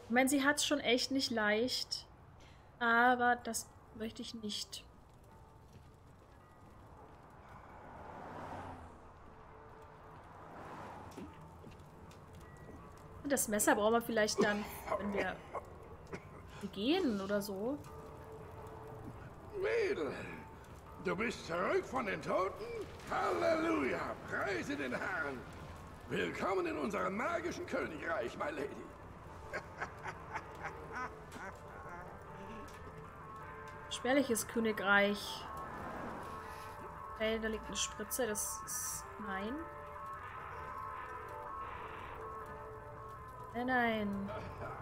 Ich meine, sie hat es schon echt nicht leicht, aber das möchte ich nicht. Und das Messer brauchen wir vielleicht dann, wenn wir gehen oder so. Mädel, du bist zurück von den Toten? Halleluja, preise den Herrn. Willkommen in unserem magischen Königreich, my lady. Spärliches Königreich. Okay, da liegt eine Spritze, das ist... Nein. Nein, nein.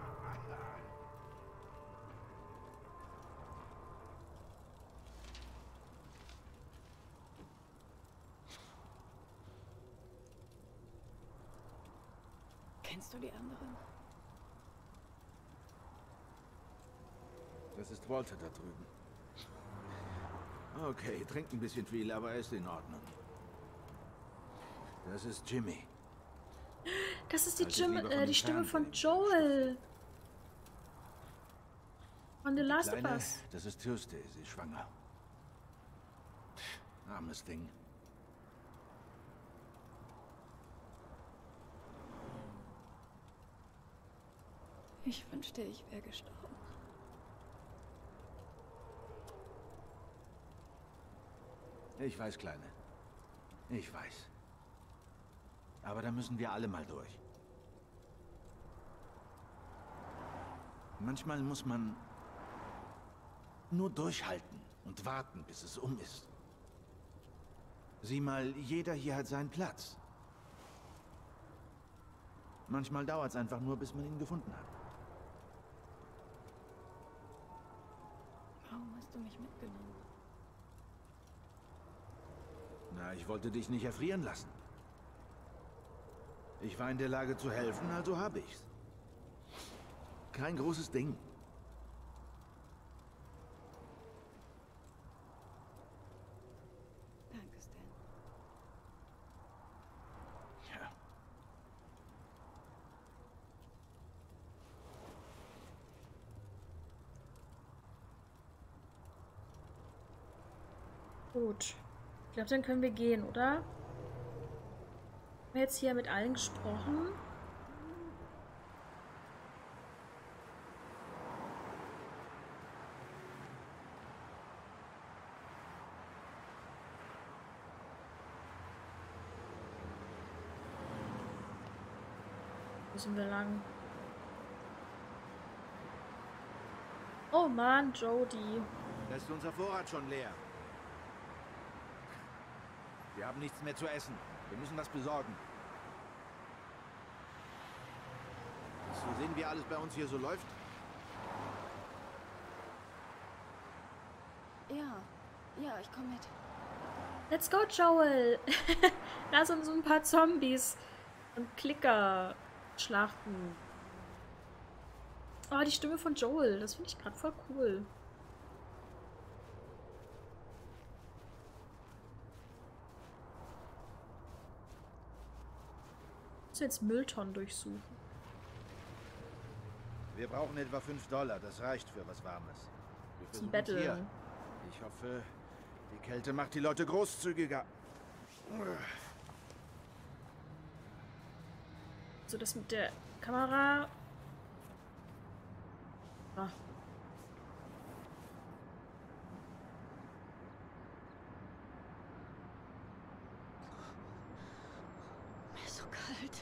Kennst du die anderen? Das ist Walter da drüben. Okay, trinkt ein bisschen viel, aber er ist in Ordnung. Das ist Jimmy. Das ist die, Halt es lieber von die Stimme entfernt, von wenn Joel. Von The Die Last of Kleine, Us. das ist Tuesday, sie ist schwanger. Armes Ding. Ich wünschte, ich wäre gestorben. Ich weiß, Kleine. Ich weiß. Aber da müssen wir alle mal durch. Manchmal muss man nur durchhalten und warten, bis es um ist. Sieh mal, jeder hier hat seinen Platz. Manchmal dauert es einfach nur, bis man ihn gefunden hat. Warum hast du mich mitgenommen? Na, ich wollte dich nicht erfrieren lassen. Ich war in der Lage zu helfen, also habe ich's. Kein großes Ding. Danke, Stan. Ja. Gut. Ich glaube, dann können wir gehen, oder? Haben wir jetzt hier mit allen gesprochen? Wo sind wir lang? Oh Mann, Jodie. Da ist unser Vorrat schon leer. Wir haben nichts mehr zu essen. Wir müssen was besorgen. Willst du sehen, wie alles bei uns hier so läuft? Ja, ich komme mit. Let's go, Joel. Lass uns so ein paar Zombies und Klicker schlachten. Oh, die Stimme von Joel. Das finde ich gerade voll cool. Ich muss jetzt Mülltonnen durchsuchen. Wir brauchen etwa $5. Das reicht für was Warmes. Wir Zum versuchen's hier. Betteln. Ich hoffe, die Kälte macht die Leute großzügiger. So, das mit der Kamera. Ah. Mir ist so kalt.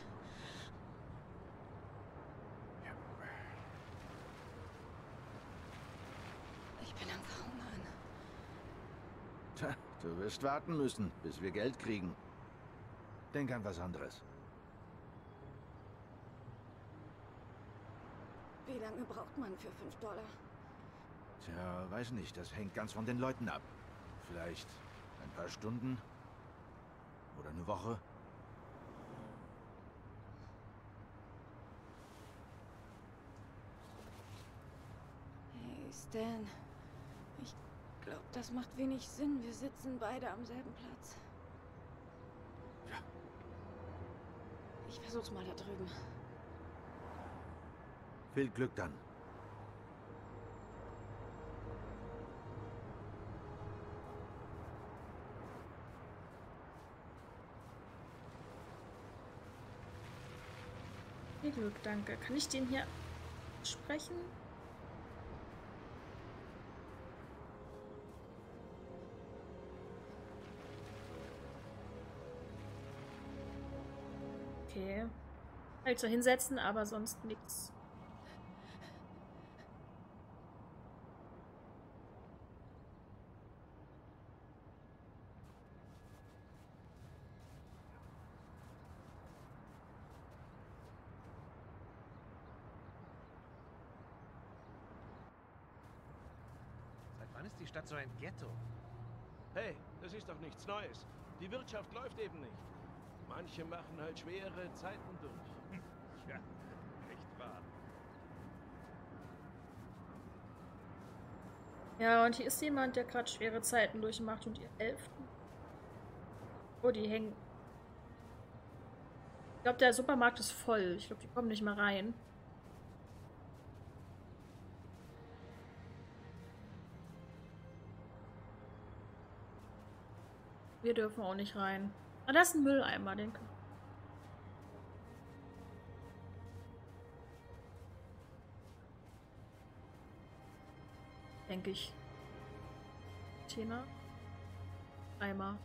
Ich bin am Verhungern. Tja, du wirst warten müssen, bis wir Geld kriegen. Denk an was anderes. Wie lange braucht man für $5? Tja, weiß nicht, das hängt ganz von den Leuten ab. Vielleicht ein paar Stunden oder eine Woche. Hey, Stan. Ich glaube, das macht wenig Sinn. Wir sitzen beide am selben Platz. Ich versuch's mal da drüben. Viel Glück dann. Viel Glück, danke. Kann ich den hier sprechen? Okay. Halt so hinsetzen, aber sonst nichts. Seit wann ist die Stadt so ein Ghetto? Hey, das ist doch nichts Neues. Die Wirtschaft läuft eben nicht. Manche machen halt schwere Zeiten durch. Ja, echt wahr. Ja, und hier ist jemand, der gerade schwere Zeiten durchmacht und ihr helft. Oh, die hängen. Ich glaube, der Supermarkt ist voll. Ich glaube, die kommen nicht mehr rein. Wir dürfen auch nicht rein. Ah, da ist ein Mülleimer, den können. Denke ich. Container. Eimer.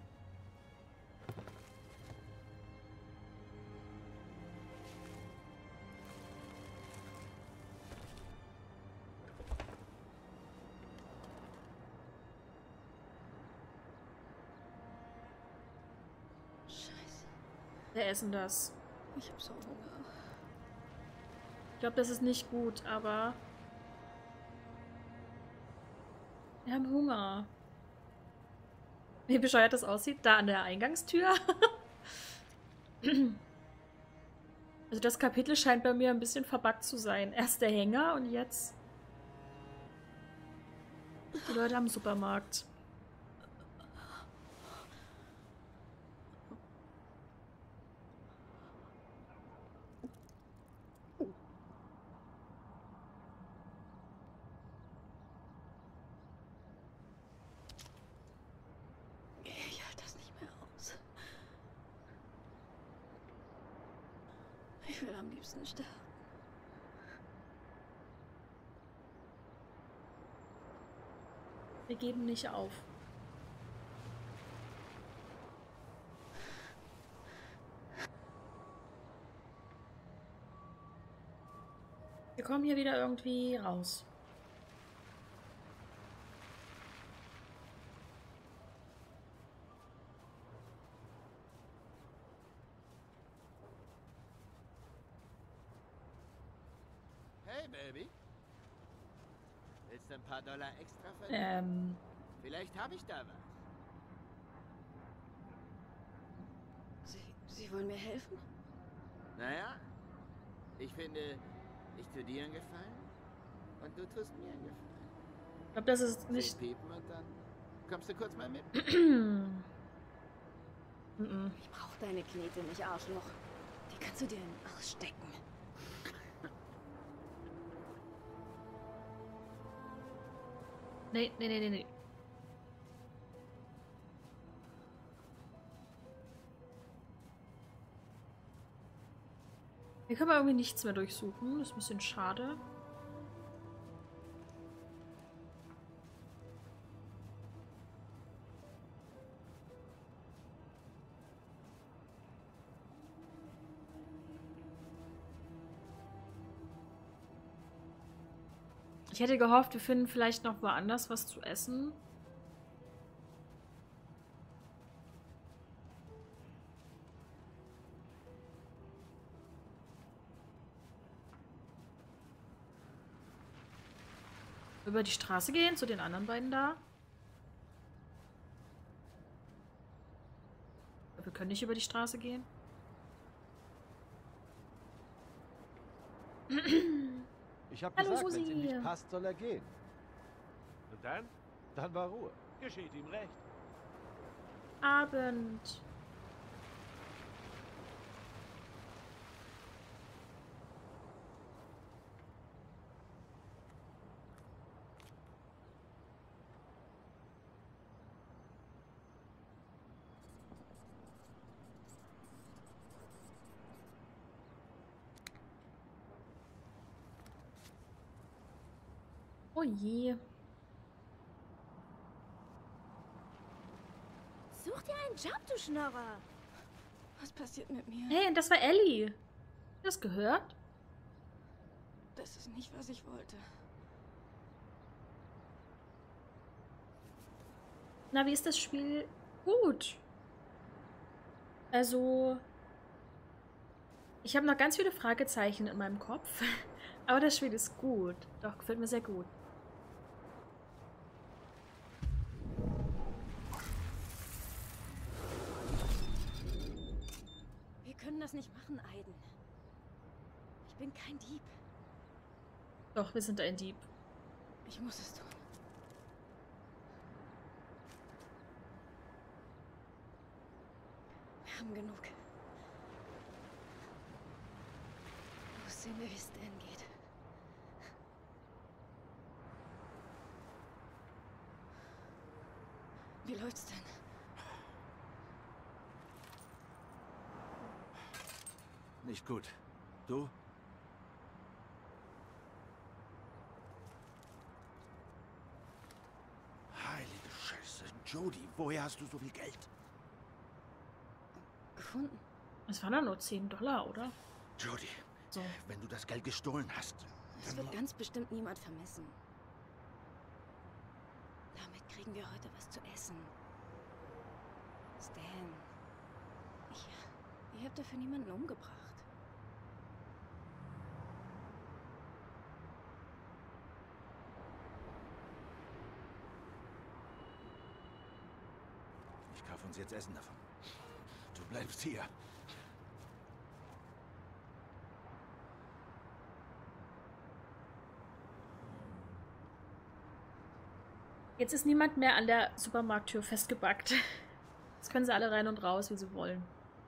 Scheiße. Wir essen das. Ich hab so Hunger. Ich glaube, das ist nicht gut, aber wir haben Hunger. Wie bescheuert das aussieht, da an der Eingangstür. Also das Kapitel scheint bei mir ein bisschen verbuggt zu sein. Erst der Hänger und jetzt die Leute am Supermarkt. Ich halte das nicht mehr aus. Ich will am liebsten sterben. Wir geben nicht auf. Wir kommen hier wieder irgendwie raus. Hey, Baby. Willst du ein paar Dollar extra verdienen? Vielleicht habe ich da was. Sie wollen mir helfen? Naja, ich finde, ich tue dir einen Gefallen und du tust mir einen Gefallen. Ich glaube, das ist nicht. 10 Piepen und dann kommst du kurz mal mit. Ich brauche deine Knete nicht, Arschloch. Die kannst du dir in den Arsch stecken. Nee, nee, nee, nee, nee. Hier können wir irgendwie nichts mehr durchsuchen. Das ist ein bisschen schade. Ich hätte gehofft, wir finden vielleicht noch woanders was zu essen. Über die Straße gehen, zu den anderen beiden da. Wir können nicht über die Straße gehen. Ich habe Hallo, gesagt, wenn es ihm Susi. nicht passt, soll er gehen. Und dann? Dann war Ruhe. Geschieht ihm recht. Abend. Oh je. Such dir einen Job, du Schnorrer. Was passiert mit mir? Hey, und das war Ellie. Hast du das gehört? Das ist nicht, was ich wollte. Na, wie ist das Spiel? Gut. Also, ich habe noch ganz viele Fragezeichen in meinem Kopf. Aber das Spiel ist gut. Doch, gefällt mir sehr gut. Wir können das nicht machen, Aiden. Ich bin kein Dieb. Doch, wir sind ein Dieb. Ich muss es tun. Wir haben genug. Wo sehen wir, wie Stan geht? Wie läuft's denn? Nicht gut. Du? Heilige Scheiße. Jodie, woher hast du so viel Geld? Gefunden. Es waren doch nur $10, oder? Jodie, So. wenn du das Geld gestohlen hast. Es wird ganz bestimmt niemand vermissen. Damit kriegen wir heute was zu essen. Stan. Ich habe dafür niemanden umgebracht. Ich kaufe uns jetzt Essen davon. Du bleibst hier. Jetzt ist niemand mehr an der Supermarkttür festgebackt. Jetzt können sie alle rein und raus, wie sie wollen.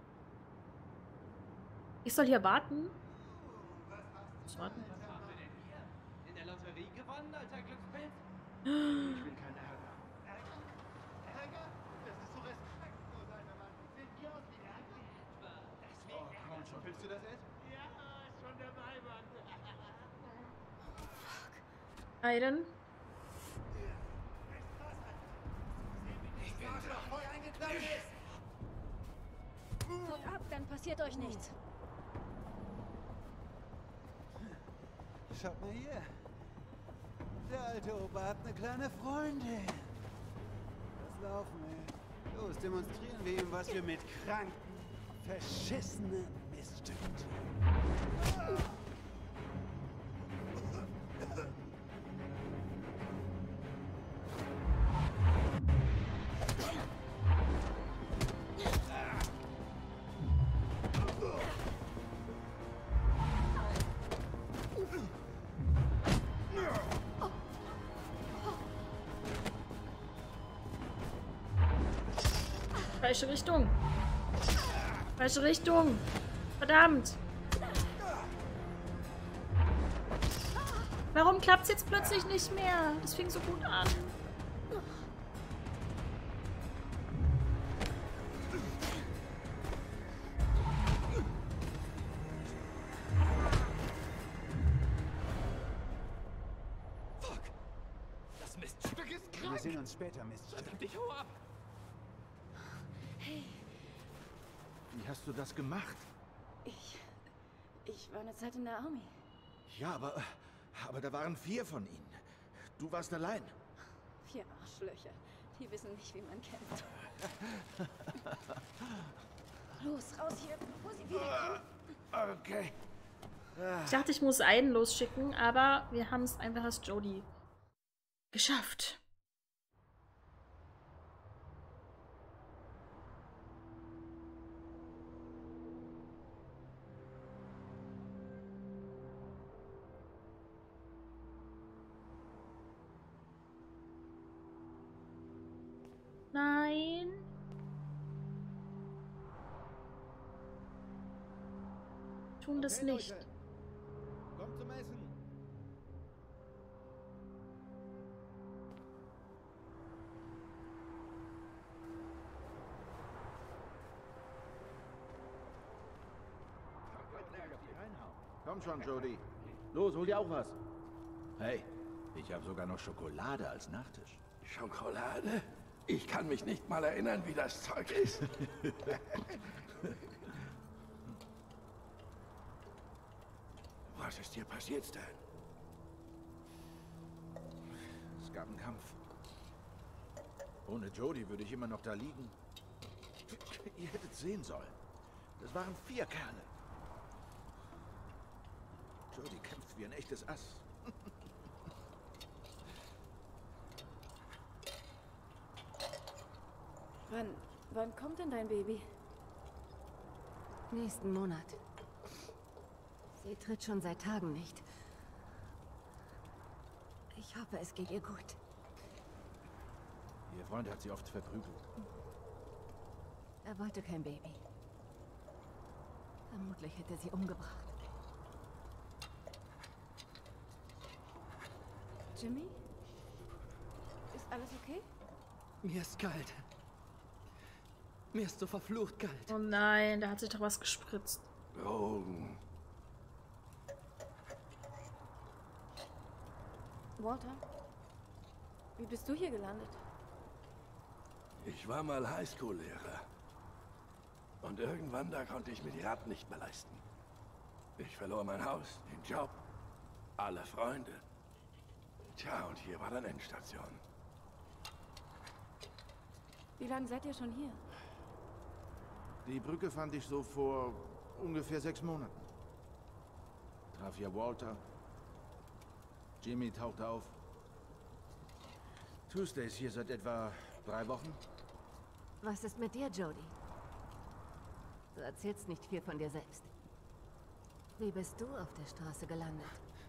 Ich soll hier warten? Was warten? Was haben wir denn hier? In der Lotterie gewonnen, alter Glückspilz? Ich will keinen Ärger. Ärger? Das ist so respektlos, alter Mann. Sieht nie aus wie Ärger. Oh, komm schon. Willst du das essen? Ja, schon dabei, Mann. Aiden? Haut ab, dann passiert euch nichts. Schaut mal hier. Der alte Opa hat eine kleine Freundin. Lass laufen, ey. Los, demonstrieren wir ihm, was wir mit kranken, verschissenen Miststücken tun. Falsche Richtung. Falsche Richtung. Verdammt. Warum klappt es jetzt plötzlich nicht mehr? Das fing so gut an. Fuck! Das Miststück ist Wir krank! sehen uns später, Miststück. Verdammt, ich hau ab! Wie hast du das gemacht? Ich war eine Zeit in der Army. Ja, aber da waren 4 von ihnen. Du warst allein. 4 Arschlöcher. Die wissen nicht, wie man kämpft. Los, raus hier, bevor sie wieder kommen. Okay. Ich dachte, ich muss einen losschicken, aber wir haben es einfach als Jodie geschafft. Nein. Tun das Okay, nicht. Leute. Kommt zum Essen. Komm schon, Jodie. Los, hol dir auch was. Hey, ich Ich habe sogar noch Schokolade als Nachtisch. Schokolade? Ich kann mich nicht mal erinnern, wie das Zeug ist. Was ist dir passiert, Stan? Es gab einen Kampf. Ohne Jodie würde ich immer noch da liegen. Ihr hättet sehen sollen. Das waren 4 Kerle. Jodie kämpft wie ein echtes Ass. Wann kommt denn dein Baby? Nächsten Monat. Sie tritt schon seit Tagen nicht. Ich hoffe, es geht ihr gut. Ihr Freund hat sie oft verprügelt. Er wollte kein Baby. Vermutlich hätte er sie umgebracht. Jimmy? Ist alles okay? Mir ist kalt. Mir ist so verflucht kalt. Oh nein, da hat sich doch was gespritzt. Drogen. Walter? Wie bist du hier gelandet? Ich war mal Highschool-Lehrer. Und irgendwann, da konnte ich mir die Raten nicht mehr leisten. Ich verlor mein Haus, den Job, alle Freunde. Tja, und hier war dann Endstation. Wie lange seid ihr schon hier? Die Brücke fand ich so vor ungefähr 6 Monaten. Traf hier Walter. Jimmy tauchte auf. Tuesday ist hier seit etwa 3 Wochen. Was ist mit dir, Jodie? Du erzählst nicht viel von dir selbst. Wie bist du auf der Straße gelandet?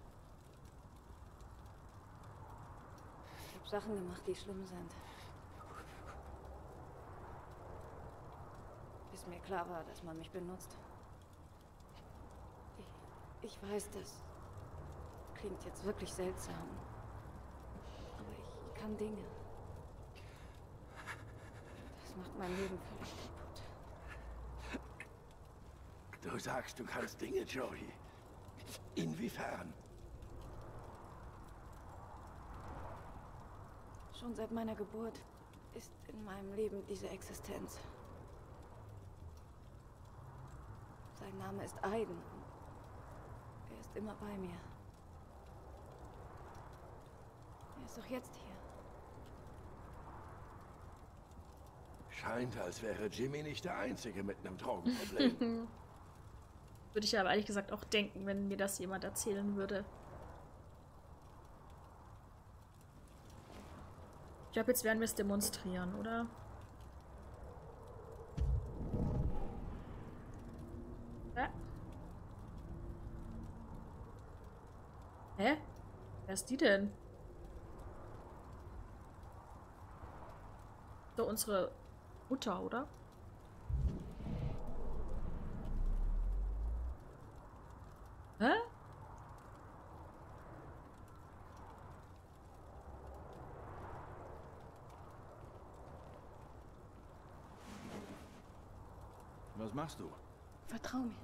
Ich habe Sachen gemacht, die schlimm sind. Bis mir klar war, dass man mich benutzt. Ich weiß, das klingt jetzt wirklich seltsam. Aber ich kann Dinge. Das macht mein Leben völlig kaputt. Du sagst, du kannst Dinge, Joey. Inwiefern? Schon seit meiner Geburt ist in meinem Leben diese Existenz. Sein Name ist Aiden. Er ist immer bei mir. Er ist auch jetzt hier. Scheint, als wäre Jimmy nicht der Einzige mit einem Drogenproblem. Würde ich aber ehrlich gesagt auch denken, wenn mir das jemand erzählen würde. Ich glaube, jetzt werden wir es demonstrieren, oder? Ja. Hä? Wer ist die denn? So, unsere Mutter, oder? Hä? Was machst du? Vertrau mir.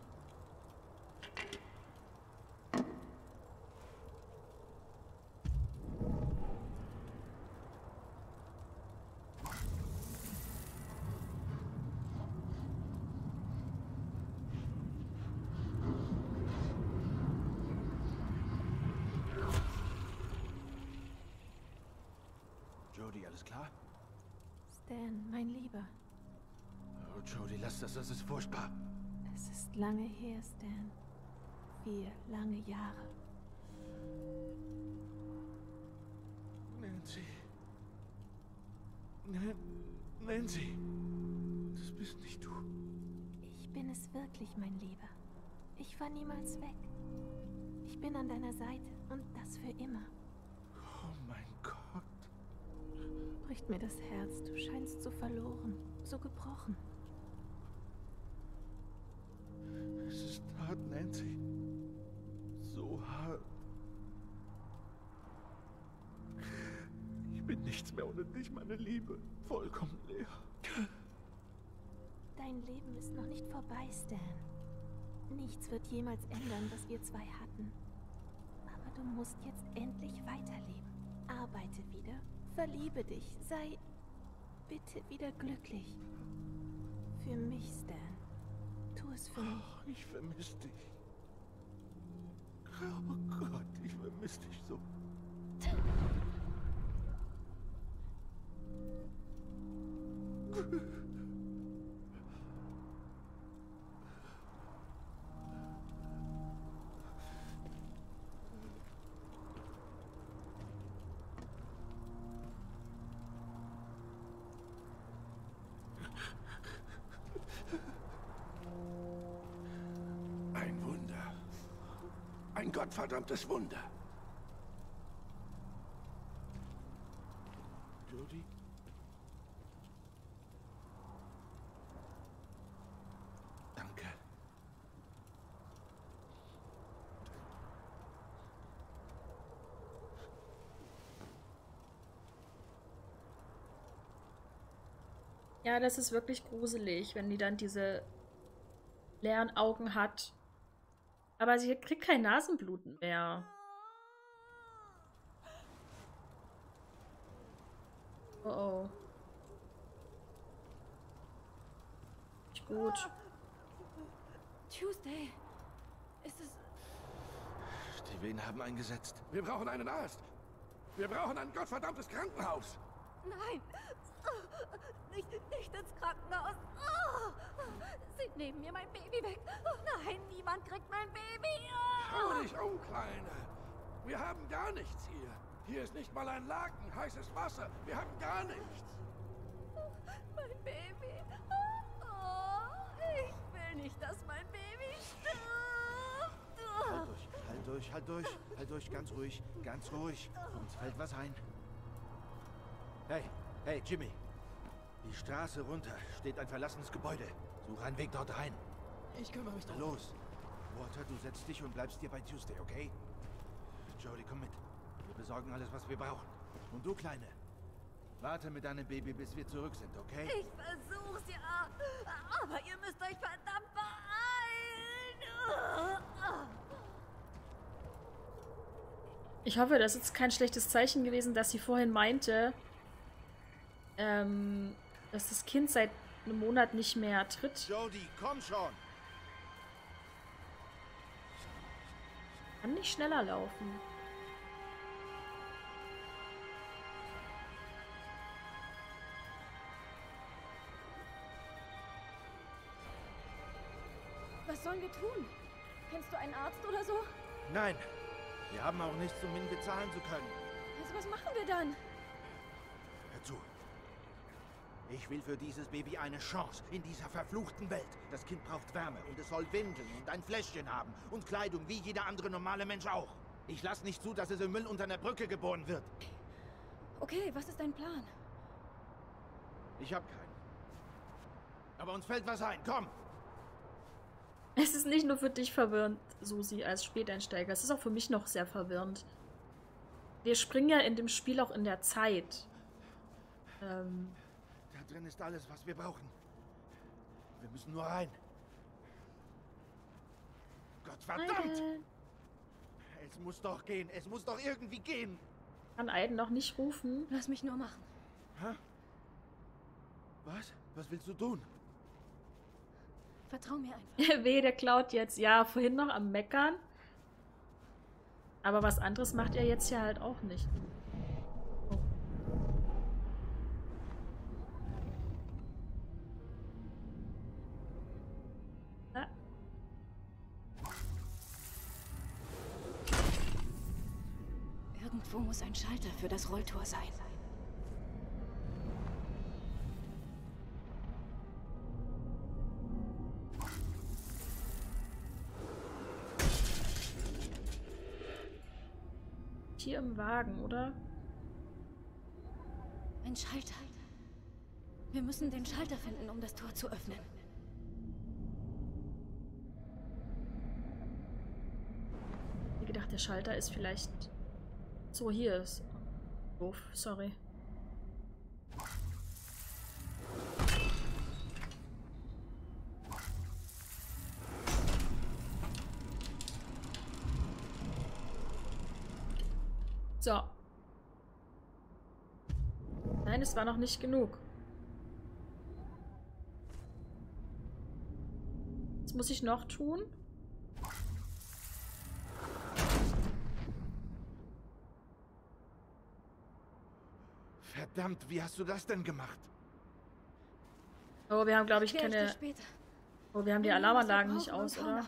Jodie, alles klar? Stan, mein Lieber. Oh, Jodie, lass das ist furchtbar. Es ist lange her, Stan. 4 lange Jahre. Nancy. Nancy. Das bist nicht du. Ich bin es wirklich, mein Lieber. Ich war niemals weg. Ich bin an deiner Seite und das für immer. Oh mein Gott. Bricht mir das Herz. Du scheinst so verloren, so gebrochen. Es ist hart, Nancy. So hart. Ich bin nichts mehr ohne dich, meine Liebe. Vollkommen leer. Dein Leben ist noch nicht vorbei, Stan. Nichts wird jemals ändern, was wir zwei hatten. Aber du musst jetzt endlich weiterleben. Arbeite wieder. Verliebe dich. Sei bitte wieder glücklich. Für mich, Stan. Tu es für mich. Oh, ich vermisse dich. Oh Gott, ich vermisse dich so. Ein Wunder. Ein gottverdammtes Wunder. Jodie? Danke. Ja, das ist wirklich gruselig, wenn die dann diese leeren Augen hat. Aber sie kriegt kein Nasenbluten mehr. Oh oh. Nicht gut. Tuesday. Ist es... Die Wehen haben eingesetzt. Wir brauchen einen Arzt. Wir brauchen ein gottverdammtes Krankenhaus. Nein! Nicht ins Krankenhaus! Sie nehmen mir mein Baby weg! Nein, niemand kriegt mein Baby! Schau dich um, Kleine. Wir haben gar nichts hier. Hier ist nicht mal ein Laken, heißes Wasser. Wir haben gar nichts. Mein Baby! Ich will nicht, dass mein Baby stirbt! Halt durch, ganz ruhig, Uns fällt was ein. Hey, Jimmy. Die Straße runter steht ein verlassenes Gebäude. Suche einen Weg dort rein. Ich kümmere mich drum. Los. Walter, du setzt dich und bleibst hier bei Tuesday, okay? Jodie, komm mit. Wir besorgen alles, was wir brauchen. Und du, Kleine, warte mit deinem Baby, bis wir zurück sind, okay? Ich versuch's ja, aber ihr müsst euch verdammt beeilen! Ich hoffe, das ist kein schlechtes Zeichen gewesen, dass sie vorhin meinte, dass das Kind seit einem Monat nicht mehr tritt. Jodie, komm schon! Kann nicht schneller laufen. Was sollen wir tun? Kennst du einen Arzt oder so? Nein, wir haben auch nichts, um ihn bezahlen zu können. Also was machen wir dann? Hör zu. Ich will für dieses Baby eine Chance in dieser verfluchten Welt. Das Kind braucht Wärme und es soll Windeln und ein Fläschchen haben und Kleidung, wie jeder andere normale Mensch auch. Ich lasse nicht zu, dass es im Müll unter einer Brücke geboren wird. Okay, was ist dein Plan? Ich habe keinen. Aber uns fällt was ein, komm! Es ist nicht nur für dich verwirrend, Susi, als Späteinsteiger. Es ist auch für mich noch sehr verwirrend. Wir springen ja in dem Spiel auch in der Zeit. Da drin ist alles, was wir brauchen. Wir müssen nur rein. Gott verdammt! Es muss doch gehen. Es muss doch irgendwie gehen. Kann Aiden noch nicht rufen. Lass mich nur machen. Hä? Was? Was willst du tun? Vertrau mir einfach. Weh, der klaut jetzt. Ja, vorhin noch am Meckern. Aber was anderes macht er jetzt ja halt auch nicht. Oh. Ah. Irgendwo muss ein Schalter für das Rolltor sein. Hier im Wagen, oder? Ein Schalter. Wir müssen den Schalter finden, um das Tor zu öffnen. Ich hätte gedacht, der Schalter ist vielleicht... So, hier ist... Doof, sorry. So. Nein, es war noch nicht genug. Was muss ich noch tun? Verdammt, wie hast du das denn gemacht? Oh, wir haben, glaube ich, keine... Oh, wir haben die Alarmanlagen nicht aus, oder?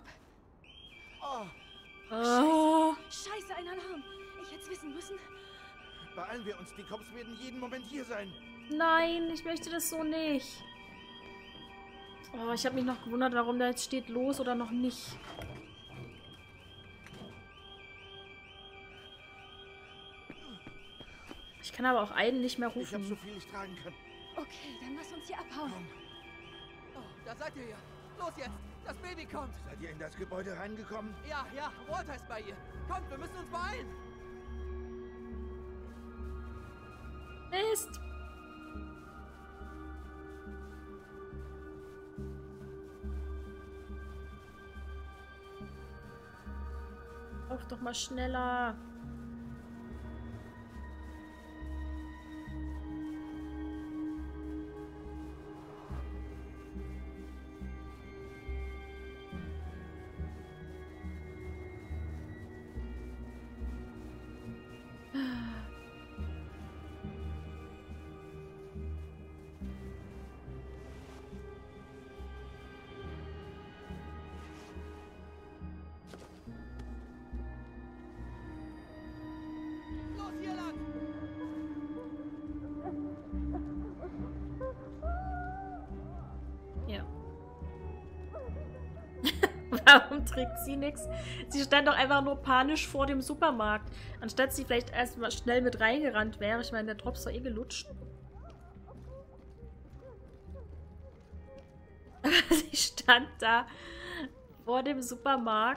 Oh. Scheiße, ein Alarm. Ich hätte es wissen müssen. Beeilen wir uns, die Cops werden jeden Moment hier sein. Nein, ich möchte das so nicht. Oh, ich habe mich noch gewundert, warum da jetzt steht los oder noch nicht. Ich kann aber auch einen nicht mehr rufen. Ich habe so viel ich tragen kann. Okay, dann lass uns hier abhauen. Oh, da seid ihr ja. Los jetzt, das Baby kommt. Seid ihr in das Gebäude reingekommen? Ja, Walter ist bei ihr. Kommt, wir müssen uns beeilen. Mist. Lauf doch mal schneller. Warum trägt sie nichts? Sie stand doch einfach nur panisch vor dem Supermarkt. Anstatt sie vielleicht erstmal schnell mit reingerannt wäre. Ich meine, der Drops war eh gelutscht. Aber sie stand da vor dem Supermarkt.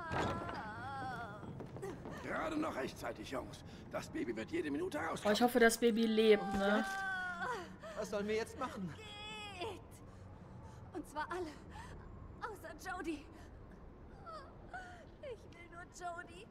Gerade noch rechtzeitig, Jungs. Das Baby wird jede Minute rauskommen. Oh, ich hoffe, das Baby lebt, ne? Was sollen wir jetzt machen? Geht. Und zwar alle. Außer Jody. Ich will nur Jody.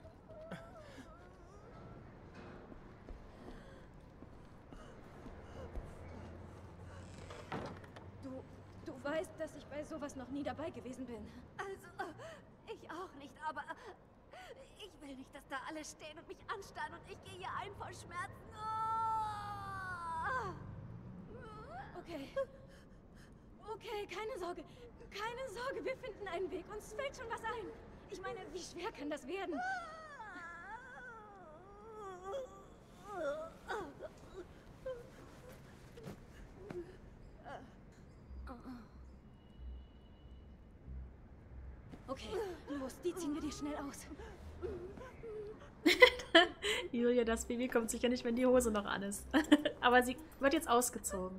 Du weißt, dass ich bei sowas noch nie dabei gewesen bin. Also, ich auch nicht, aber ich will nicht, dass da alle stehen und mich anstarren und ich gehe hier ein vor Schmerzen. Okay. Okay, keine Sorge. Keine Sorge, wir finden einen Weg. Uns fällt schon was ein. Ich meine, wie schwer kann das werden? Okay, los, die ziehen wir dir schnell aus. Julia, das Baby kommt sicher nicht, wenn die Hose noch an ist. Aber sie wird jetzt ausgezogen.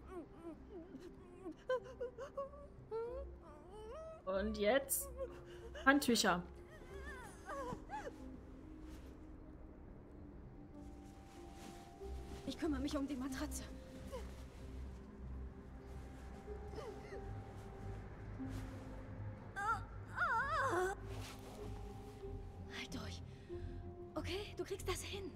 Und jetzt Handtücher. Ich kümmere mich um die Matratze. Halt durch. Okay, du kriegst das hin.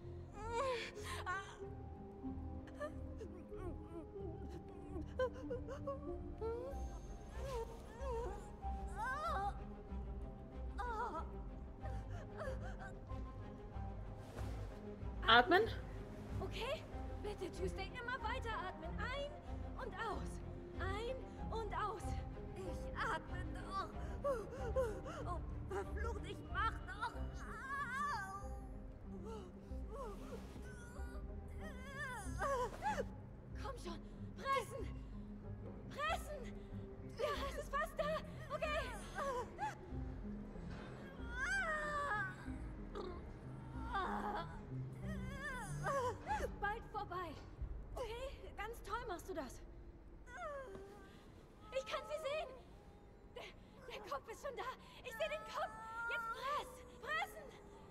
Atmen. Okay? Bitte, Tuesday, immer weiter atmen. Ein und aus. Ein und aus. Ich atme doch. Oh, verflucht, ich mach doch. Komm schon. Pressen. Pressen. Ja, es ist fast da. Okay. Bald vorbei. Okay, ganz toll machst du das. Ich kann sie sehen. Der Kopf ist schon da. Ich sehe den Kopf. Jetzt pressen.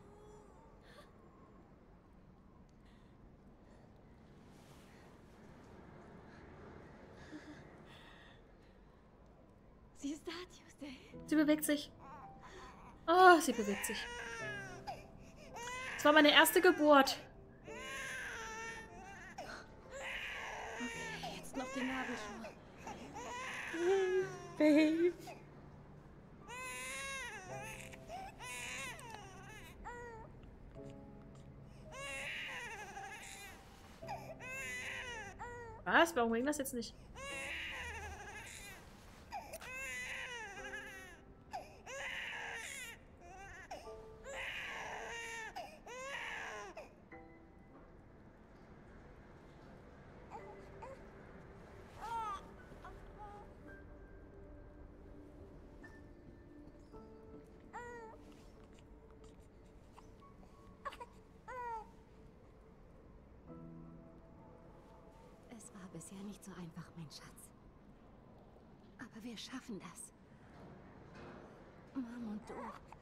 Sie ist da, Tuesday. Sie bewegt sich. Oh, sie bewegt sich. Es war meine erste Geburt. jetzt noch die Nabelschuhe. Babe. Was? Warum ging das jetzt nicht? Es war bisher nicht so einfach, mein Schatz. Aber wir schaffen das. Mom und du